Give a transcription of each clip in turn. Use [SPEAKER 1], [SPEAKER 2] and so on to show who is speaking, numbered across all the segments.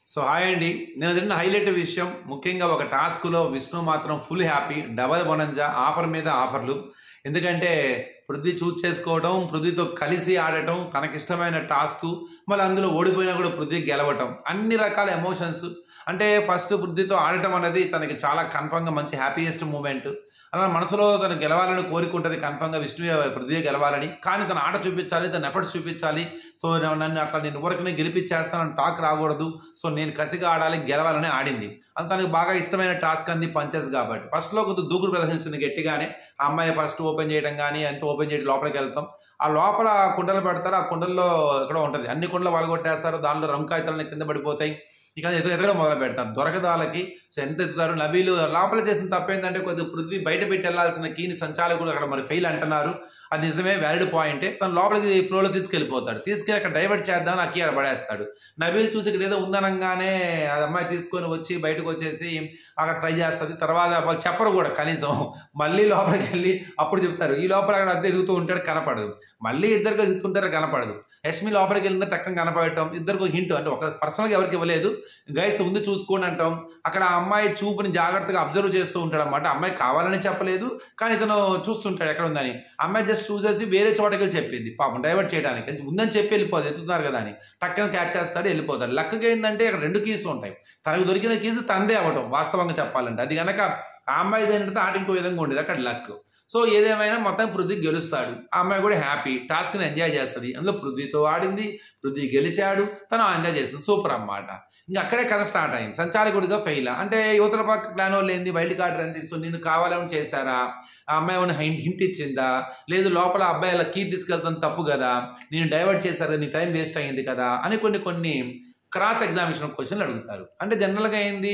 [SPEAKER 1] So hi అండి. నేను జరిగిన హైలైట్ విషయం ముఖ్యంగా ఒక టాస్క్లో విష్ణు మాత్రం full happy, double bonanza, offer మీద ఆఫర్లు. ఎందుకంటే పృథ్వీ చూజ్ చేసుకోవడం, పృథ్వీతో కలిసి ఆడటం, తనకిష్టమైన టాస్క్, మళ్ళీ అందులో ఓడిపోయినా కూడా పృథ్వీ గెలవటం, అన్ని రకాల ఎమోషన్స్. అంటే ఫస్ట్ పృథ్వీతో ఆడటం అనేది తనకి చాలా కన్ఫర్మ్గా మంచి హ్యాపీయెస్ట్ మూమెంట్. అలా మనసులో తను గెలవాలని కోరుకుంటుంది కన్ఫర్మ్గా విష్ణు పృథ్వీ గెలవాలని. కానీ తన ఆట చూపించాలి, తన ఎఫర్ట్స్ చూపించాలి. సో నన్ను అట్లా నేను ఊరికనే గెలిపించేస్తానని టాక్ రాకూడదు. సో నేను కసిగా ఆడాలి, గెలవాలని ఆడింది. అది తనకు బాగా ఇష్టమైన టాస్క్ అంది పంచెస్ కాబట్టి ఫస్ట్లో కొంచెం దూకుడు ప్రదర్శించింది గట్టిగానే. ఆ అమ్మాయి ఫస్ట్ ఓపెన్ చేయడం కానీ అంత ఓపెన్ చేయడం లోపలికి వెళ్తాం. ఆ లోపల కుండలు పెడతారు, ఆ కుండల్లో ఎక్కడో ఉంటుంది, అన్ని కుండలు వాళ్ళగొట్టేస్తారు, దానిలో రంకాయితలని కింద పడిపోతాయి. ఇక ఎదురుగా మొదలు పెడతారు దొరకదాలకి. సో ఎంత ఎత్తుతారు నబీలు. లోపల చేసిన తప్పేంటంటే కొద్దిగా పృథ్వీ బయట పెట్టి వెళ్లాల్సిన కీని సంచాలకుడు అక్కడ మరి ఫెయిల్ అంటున్నారు. అది నిజమే, వ్యాలిడ్ పాయింటే. తను లోపలికి ఫ్లోలో తీసుకెళ్ళిపోతాడు, తీసుకెళ్ళి అక్కడ డైవర్ట్ చేద్దామని ఆ కీ అక్కడ పడేస్తాడు. నబీల్ చూసి ఇక్కడ ఏదో ఉందనగానే ఆ అమ్మాయి తీసుకొని వచ్చి బయటకు వచ్చేసి అక్కడ ట్రై చేస్తుంది. తర్వాత వాళ్ళు చెప్పరు కూడా కనీసం. మళ్ళీ లోపలికి వెళ్ళి అప్పుడు చెప్తారు. ఈ లోపల అక్కడ అంతా ఎదుగుతూ ఉంటాడు, కనపడదు. మళ్ళీ ఇద్దరికి ఎదుగుతుంటారు, కనపడదు. యష్మి లోపలికి వెళ్ళిందో టక్కన కనపడటం, ఇద్దరికి హింట్ అంటే ఒక పర్సనల్గా ఎవరికి ఇవ్వలేదు, గైస్ ముందు చూసుకోండి అంటాం. అక్కడ ఆ అమ్మాయి చూపుని జాగ్రత్తగా అబ్జర్వ్ చేస్తూ ఉంటాడు అనమాట. అమ్మాయి కావాలని చెప్పలేదు, కానీ ఇతను చూస్తుంటాడు ఎక్కడ ఉందని. అమ్మాయి జస్ట్ చూసేసి వేరే చోటకి వెళ్ళి చెప్పింది పాపం డైవర్ట్ చేయడానికి. ఉందని చెప్పి వెళ్ళిపోదు, ఎత్తుతున్నారు కదా అని టక్కన క్యాచ్ చేస్తాడు, వెళ్ళిపోతాడు. లక్కగా ఏంటంటే అక్కడ 2 కీస్ ఉంటాయి. తనకు దొరికిన కీస్ తందే అవ్వటం వాస్తవంగా చెప్పాలంటే. అది కనుక ఆ అమ్మాయి ఏంటంటే ఆట ఇంకో విధంగా ఉండేది, అక్కడ లక్. సో ఏదేమైనా మొత్తం పృథ్వీ గెలుస్తాడు. ఆ అమ్మాయి కూడా హ్యాపీ, టాస్క్ని ఎంజాయ్ చేస్తుంది. అందులో పృథ్వీతో ఆడింది, పృథ్వీ గెలిచాడు, తను ఎంజాయ్ చేస్తుంది. సూపర్ అన్నమాట. ఇంకా అక్కడే కథ స్టార్ట్ అయింది. సంచాలకుడిగా ఫెయిల్ అంటే యువతల పక్క ప్లాన్ వాళ్ళు ఏంది, వైల్డ్ కార్డ్ అంటే సో నేను కావాలని చేశారా, ఆ అమ్మాయి ఏమైనా హింట్ ఇచ్చిందా, లేదు లోపల అబ్బాయి అలా కీ తీసుకెళ్తాను తప్పు కదా, నేను డైవర్ట్ చేశారు, నీ టైం వేస్ట్ అయ్యింది కదా అని కొన్ని క్రాస్ ఎగ్జామినేషన్ క్వశ్చన్లు అడుగుతారు. అంటే జనరల్గా ఏంది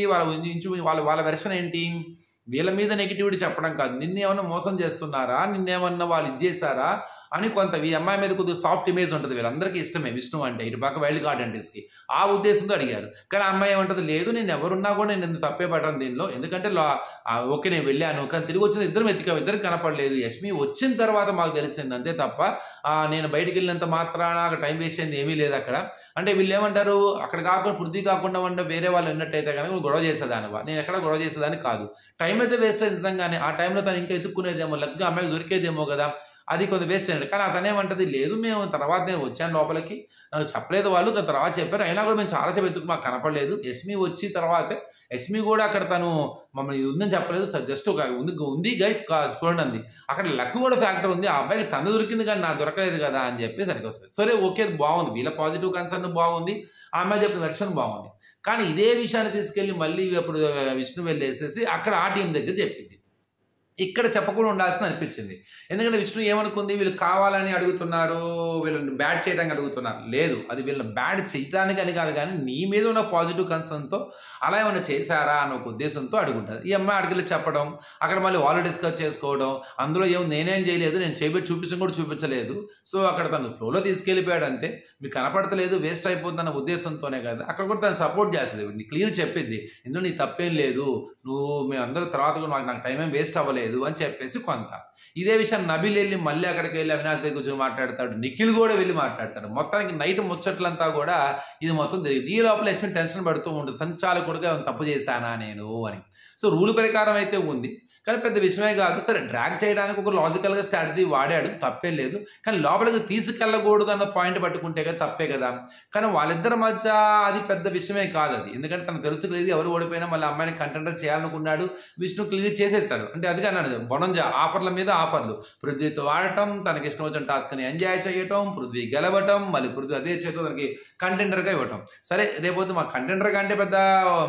[SPEAKER 1] వాళ్ళ వెర్షన్ ఏంటి, వీళ్ళ మీద నెగిటివిటీ చెప్పడం కాదు, నిన్నేమన్నా మోసం చేస్తున్నారా, నిన్నేమన్నా వాళ్ళు ఇది చేశారా అని కొంత ఈ అమ్మాయి మీద కొద్దిగా సాఫ్ట్ ఇమేజ్ ఉంటుంది. వీళ్ళందరికీ ఇష్టమే విష్ణు అంటే, ఇటు పక్క వైల్డ్ కార్డ్ అంటేస్కి. ఆ ఉద్దేశంతో అడిగారు. కానీ ఆ అమ్మాయి ఏమంటుంది, లేదు నేను ఎవరున్నా కూడా నేను ఎందుకు తప్పే పడ్డాను దీనిలో, ఎందుకంటే ఓకే నేను వెళ్ళాను, కానీ తిరిగి వచ్చిన ఇద్దరు కనపడలేదు. యష్మి వచ్చిన తర్వాత మాకు తెలిసింది అంతే తప్ప నేను బయటికి వెళ్ళినంత మాత్రాన అక్కడ టైం వేస్ట్ అయింది ఏమీ లేదు అక్కడ. అంటే వీళ్ళు ఏమంటారు, అక్కడ కాకుండా పృథ్వీ కాకుండా ఉంటే వేరే వాళ్ళు ఉన్నట్టయితే కనుక గొడవ చేసేదానివా, నేను ఎక్కడ గొడవ చేసేదాన్ని కాదు. టైం అయితే వేస్ట్ అయింది నిజంగానే. ఆ టైంలో తను ఇంకా ఎత్తుక్కునేదేమో, లగ్గా అమ్మాయికి దొరికేదేమో కదా, అది కొంచెం వేస్ట్ అయ్యాడు. కానీ అతనేమంటది, లేదు మేము తర్వాత నేను వచ్చాను లోపలికి, నాకు చెప్పలేదు వాళ్ళు, తర్వాత చెప్పారు, అయినా కూడా మేము చాలాసేపు ఎత్తుకు మాకు కనపడలేదు. యష్మి వచ్చిన తర్వాతే, యష్మి కూడా అక్కడ తను మమ్మల్ని ఇది ఉందని చెప్పలేదు, జస్ట్ ఒక ఉంది గైస్ చూడండి అంది. అక్కడ లక్ కూడా ఫ్యాక్టర్ ఉంది, ఆ అబ్బాయికి తను దొరికింది కానీ నాకు దొరకలేదు కదా అని చెప్పి సరికి వస్తుంది. సరే ఓకే బాగుంది, వీళ్ళ పాజిటివ్ కన్సర్న్ బాగుంది, ఆ అమ్మాయి చెప్పిన వెర్షన్ బాగుంది. కానీ ఇదే విషయాన్ని తీసుకెళ్ళి మళ్ళీ అప్పుడు విష్ణు వెళ్ళేసేసి అక్కడ ఆ టీం దగ్గర చెప్పింది. ఇక్కడ చెప్పకుండా ఉండాల్సింది అనిపించింది. ఎందుకంటే విష్ణు ఏమనుకుంది, వీళ్ళు కావాలని అడుగుతున్నారు, వీళ్ళని బ్యాడ్ చేయడానికి అడుగుతున్నారు. లేదు, అది వీళ్ళని బ్యాడ్ చేయడానికి అని కాదు, కానీ నీ మీద ఉన్న పాజిటివ్ కన్సర్న్తో అలా ఏమైనా చేశారా అన్న ఒక ఉద్దేశంతో అడుగుంటుంది. ఈ అమ్మాయి అడిగితే చెప్పడం, అక్కడ మళ్ళీ వాళ్ళు డిస్కస్ చేసుకోవడం, అందులో నేనేం చేయలేదు, నేను చేయబెట్టి చూపించడం కూడా చూపించలేదు. సో అక్కడ తను ఫ్లోలో తీసుకెళ్ళిపోయాడు అంతే, మీకు కనపడతలేదు వేస్ట్ అయిపోతుంది అన్న ఉద్దేశంతోనే కదా. అక్కడ కూడా తను సపోర్ట్ చేస్తుంది, క్లియర్ చెప్పింది, ఇందులో నీ తప్పేం లేదు, మేమందరూ తర్వాత కూడా నాకు టైం ఏం వేస్ట్ అవ్వలేదు అని చెప్పేసి కొంత. ఇదే విషయం నబీల్ వెళ్ళి మళ్ళీ అక్కడికి వెళ్ళి అవినాష్ దగ్గర కూర్చొని మాట్లాడతాడు, నిఖిల్ కూడా వెళ్ళి మాట్లాడతాడు. మొత్తానికి నైట్ ముచ్చట్లంతా కూడా ఇది మొత్తం జరిగింది. ఈ లోపల యష్మి టెన్షన్ పడుతూ ఉంటుంది, సంచాలకుడిగా తప్పు చేశానా నేను అని. సో రూల్ ప్రకారం అయితే ఉంది, కానీ పెద్ద విషయమే కాదు. సరే డ్రాగ్ చేయడానికి ఒక లాజికల్గా స్ట్రాటజీ వాడాడు, తప్పే లేదు. కానీ లోపలికి తీసుకెళ్ళకూడదు అన్న పాయింట్ పట్టుకుంటే కదా తప్పే కదా. కానీ వాళ్ళిద్దరి మధ్య అది పెద్ద విషయమే కాదు అది, ఎందుకంటే తనకు తెలుసు లేదు ఎవరు ఓడిపోయినా మళ్ళీ అమ్మాయిని కంటెండర్ చేయాలనుకున్నాడు. విష్ణు క్లియర్ చేసేస్తాడు. అంటే అది అన్నాడు, బొనంజా ఆఫర్ల మీద ఆఫర్లు, పృథ్వీతో ఆడటం, తనకి ఇష్టం వచ్చిన టాస్క్ని ఎంజాయ్ చేయటం, పృథ్వీ గెలవటం, మళ్ళీ పృథ్వీ అదే చేతితో తనకి కంటెండర్గా ఇవ్వటం. సరే రేపొద్దు మా కంటెండర్గా అంటే పెద్ద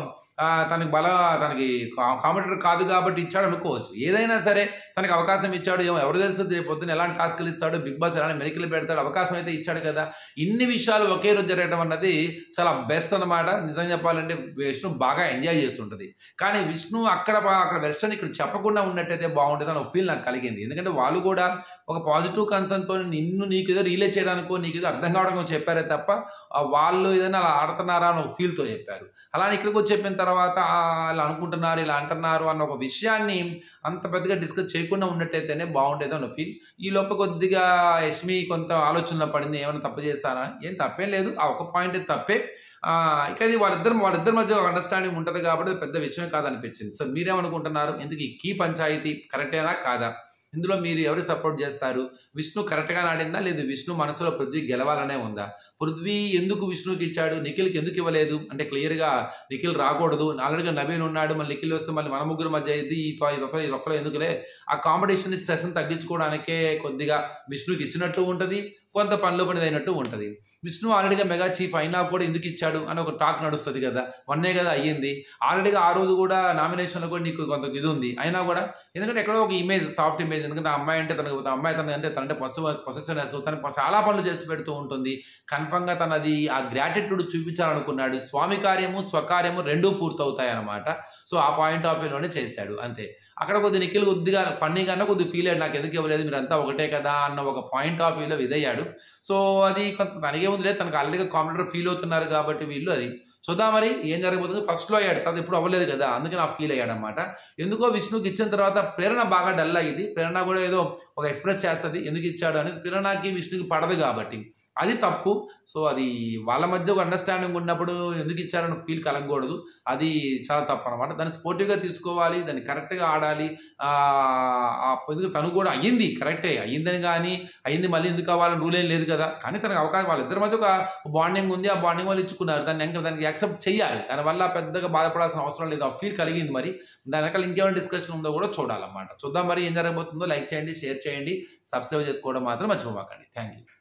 [SPEAKER 1] తనకి తనకి కాంపిటేటర్ కాదు కాబట్టి ఇచ్చాడు అనుకోవచ్చు. ఏదైనా సరే తనకి అవకాశం ఇచ్చాడు, ఎవరు తెలుసు రేపొద్దున ఎలాంటి టాస్క్లు ఇస్తాడు, బిగ్ బాస్ ఎలాంటి మెరికలు పెడతాడు, అవకాశం అయితే ఇచ్చాడు కదా. ఇన్ని విషయాలు ఒకే రోజు జరగడం అన్నది చాలా బెస్ట్ అనమాట. నిజంగా చెప్పాలంటే విష్ణు బాగా ఎంజాయ్ చేస్తుంటుంది. కానీ విష్ణు అక్కడ వెర్షన్ ఇక్కడ చెప్పకుండా ఉన్నట్టయితే బాగుంటుంది అని ఒక ఫీల్ నాకు కలిగింది. ఎందుకంటే వాళ్ళు కూడా ఒక పాజిటివ్ కన్సర్న్తో నీకు ఏదో రిలేట్ చేయడానికో నీకు ఏదో అర్థం కావడానికో చెప్పారే తప్ప వాళ్ళు ఏదైనా అలా ఆడుతున్నారా అని ఒక ఫీల్తో చెప్పారు. అలానే ఇక్కడికి వచ్చి చెప్పిన తర్వాత ఇలా అనుకుంటున్నారు, ఇలా అంటున్నారు అన్న ఒక విషయాన్ని అంత పెద్దగా డిస్కస్ చేయకుండా ఉన్నట్టయితేనే బాగుండేది అన్న ఫీల్. ఈ లోపల కొద్దిగా యష్మి కొంత ఆలోచనలో పడింది, ఏమైనా తప్పు చేస్తానా, ఏం తప్పేం లేదు, ఆ ఒక పాయింట్ తప్పే. ఇక ఇది వాళ్ళిద్దరి మధ్య ఒక అండర్స్టాండింగ్ ఉంటుంది కాబట్టి అది పెద్ద విషయమే కాదనిపించింది. సో మీరేమనుకుంటున్నారు? ఇందుకు ఈ కీ పంచాయతీ కరెక్టేనా కాదా? ఇందులో మీరు ఎవరు సపోర్ట్ చేస్తారు? విష్ణు కరెక్ట్‌గా ఆడిందా? లేదు విష్ణు మనసులో పృథ్వీ గెలవాలనే ఉందా? పృథ్వీ ఎందుకు విష్ణుకి ఇచ్చాడు? నిఖిల్‌కి ఎందుకు ఇవ్వలేదు? అంటే క్లియర్‌గా నిఖిల్ రాకూడదు. ఆల్రెడీగా నవీన్ ఉన్నాడు. మళ్ళీ నిఖిల్ వస్తే మళ్ళీ మన ముగ్గురు మధ్య అయ్యిద్ది. ఈ ఒక్కలో ఎందుకులే? ఆ కాంపిటీషన్ స్ట్రెస్‌ని తగ్గించుకోవడానికే కొద్దిగా విష్ణుకి ఇచ్చినట్టు ఉంటది. కొంత పనిలో పనిదైనట్టు ఉంటది. విష్ణు ఆల్రెడీగా మెగా చీఫ్ అయినా కూడా ఎందుకు ఇచ్చాడు అని ఒక టాక్ నడుస్తది కదా! మొన్నే కదా అయ్యింది. ఆల్రెడీగా ఆ రోజు కూడా నామినేషన్‌లో కూడా నీకు కొంత ఇది ఉంది. అయినా కూడా ఎందుకంటే ఎక్కడో ఒక ఇమేజ్, సాఫ్ట్ ఇమేజ్. ఎందుకంటే ఆ అమ్మాయి అంటే తనంటే పొసెసివ్‌నెస్ తను చాలా పనులు చేసి పెడుతూ ఉంటుంది. కన్ఫర్మ్‌గా తనది ఆ గ్రాటిట్యూడ్ చూపించాలనుకున్నాడు. స్వామి కార్యము, స్వకార్యము 2 పూర్తవుతాయన్నమాట. సో, ఆ పాయింట్ ఆఫ్ వ్యూలోనే చేశాడు అంతే. అక్కడ కొద్దిగా నిఖిల్ కొద్దిగా ఫన్నీగానే కొద్దిగా ఫీల్ అయ్యాడు. నాకెందుకు ఇవ్వలేదు మీరంతా ఒకటే కదా అన్న ఒక పాయింట్ ఆఫ్ వ్యూలో ఇదయ్యాడు. సో, అది కొంత తనకేముంది లేదు. తనకు ఆల్రెడీగా కాంపిటీటర్ ఫీల్ అవుతున్నారు కాబట్టి వీళ్ళు అది. చూద్దాం మరి ఏం జరగబోతుందో. ఫస్ట్‌లో అయ్యాడు. తర్వాత ఎప్పుడు అవ్వలేదు కదా! అందుకని ఆ ఫీల్ అయ్యాడన్నమాట. ఎందుకో విష్ణుకి ఇచ్చిన తర్వాత ప్రేరణ బాగా డల్ అయ్యిద్ది. ప్రేరణ కూడా ఏదో ఒక ఎక్స్‌ప్రెస్ చేస్తది. ఎందుకు ఇచ్చాడు అనేది ప్రేరణకి విష్ణుకి పడదు కాబట్టి. అది తప్పు. సో, అది వాళ్ళ మధ్య ఒక అండర్‌స్టాండింగ్ ఉన్నప్పుడు ఎందుకు ఇచ్చారన్న ఫీల్ కలగకూడదు. అది చాలా తప్పనమాట. దాన్ని స్పోర్టివ్‌గా తీసుకోవాలి. దాన్ని కరెక్ట్‌గా ఆడాలి. ఎందుకంటే తను కూడా అయ్యింది కరెక్టే. అయ్యిందని గాని, అయ్యింది మళ్ళీ ఎందుకు అవ్వాలని రూల్ ఏం లేదు కదా! కానీ తనకు అవకాశం వాళ్ళిద్దరి మధ్య ఒక బాండింగ్ ఉంది. ఆ బాండింగ్ వాళ్ళు ఇచ్చుకున్నారు. దానికి యాక్సెప్ట్ చేయాలి. దానివల్ల పెద్దగా బాధపడాల్సిన అవసరం లేదు. ఆ ఫీల్ కలిగింది మరి. దాని వెనకాల ఇంకేమైనా డిస్కషన్ ఉందో కూడా చూడాలన్నమాట. చూద్దాం మరి ఏం జరగబోతుందో. లైక్ చేయండి, షేర్ చేయండి, సబ్స్క్రైబ్ చేసుకోవడం మాత్రం మర్చిపోమాకండి. Thank you.